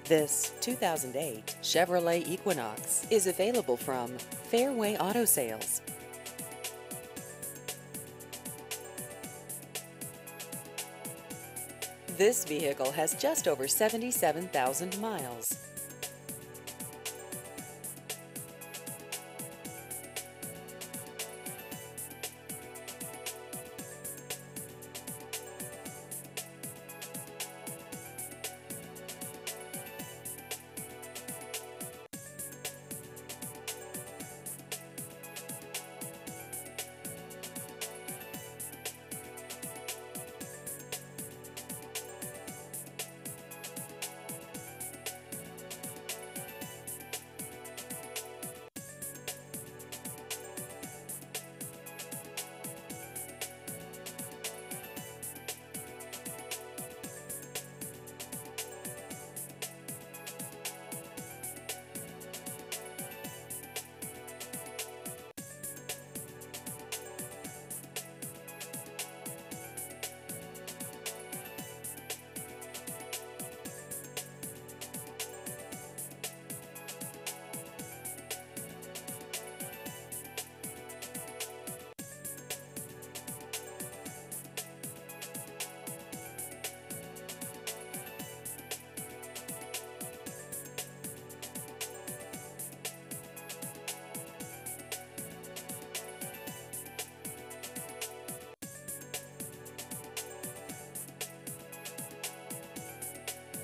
This 2008 Chevrolet Equinox is available from Fairway Auto Sales. This vehicle has just over 77,000 miles.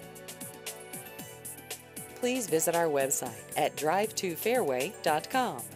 Please visit our website at drive2fairway.com.